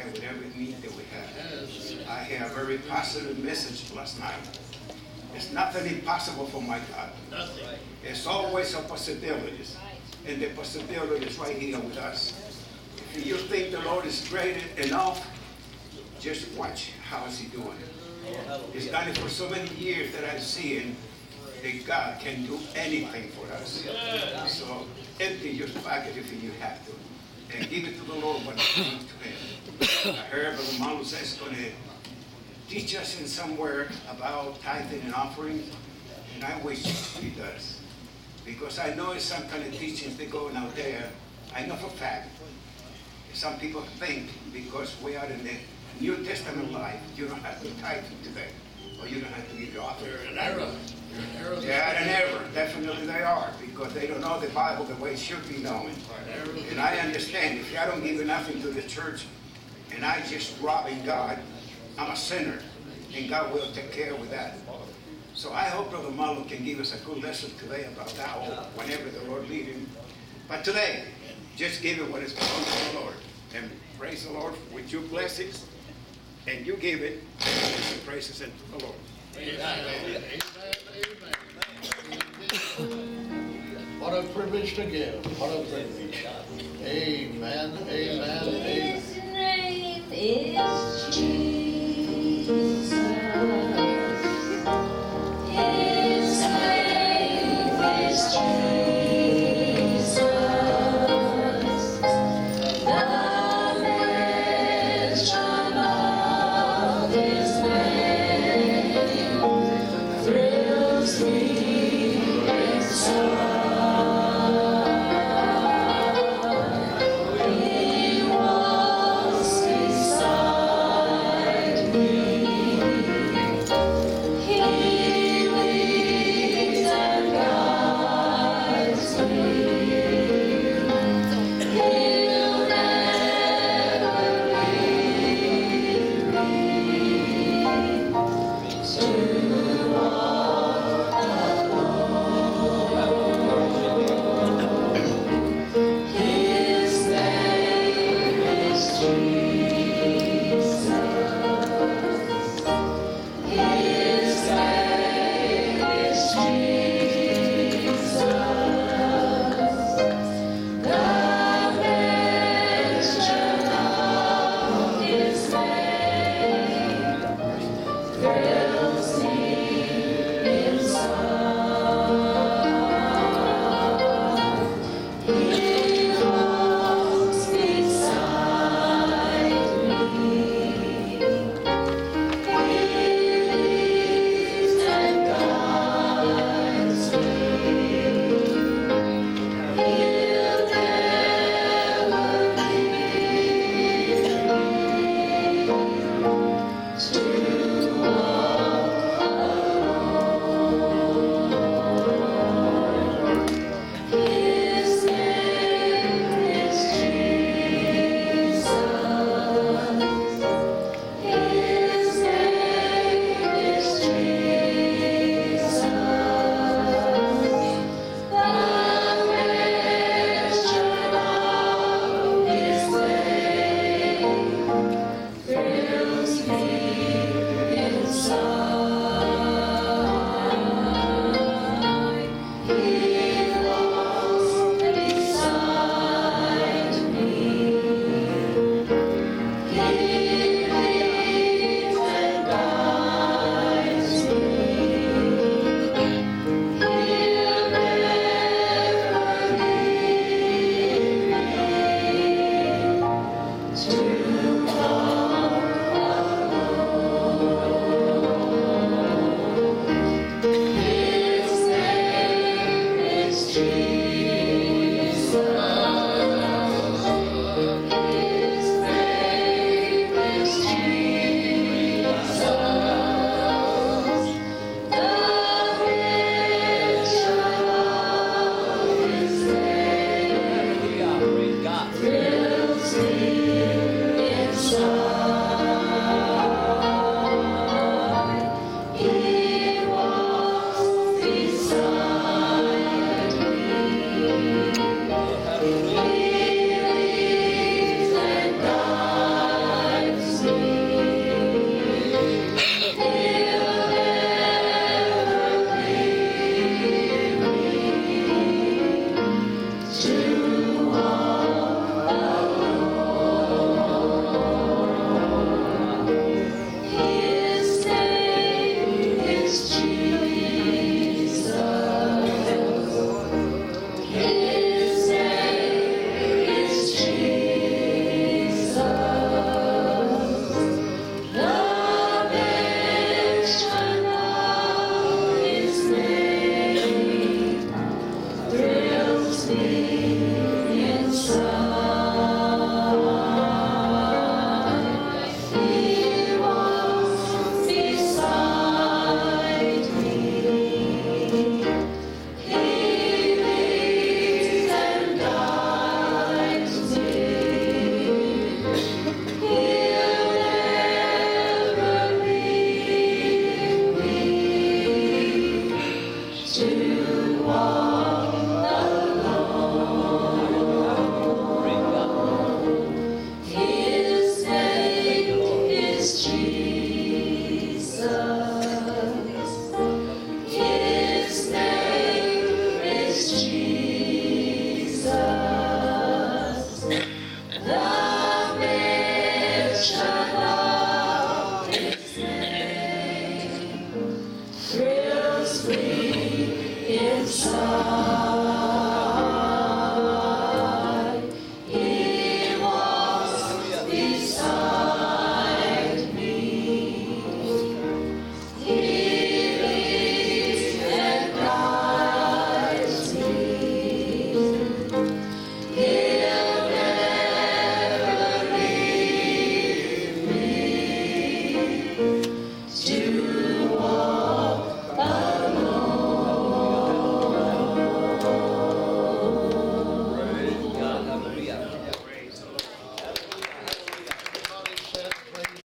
share with every need that we have. I hear a very positive message last night. It's nothing impossible for my God. Nothing. It's always a possibility. And the possibility is right here with us. If you think the Lord is great enough, just watch how is he doing it. He's done it for so many years that I've seen that God can do anything for us. So empty your pocket if you have to. And give it to the Lord when it comes to him. I heard Brother Marlon says going to teach us in somewhere about tithing and offering. And I wish he does. Because I know it's some kind of teachings that going out there. I know for a fact. Some people think because we are in the New Testament life, you don't have to tithe today. Or you don't have to give your offering. You're an error. Yeah, an error. Definitely they are. Because they don't know the Bible the way it should be known. And I understand if I don't give nothing to the church and I just robbing God, I'm a sinner. And God will take care of that. So I hope Brother Marlon can give us a good lesson today about that or whenever the Lord leads him. But today, just give it what is belongs to the Lord. And praise the Lord with your blessings. And you give it and praises unto the Lord. Amen. What a privilege to give. What a privilege. Amen. Amen. Amen.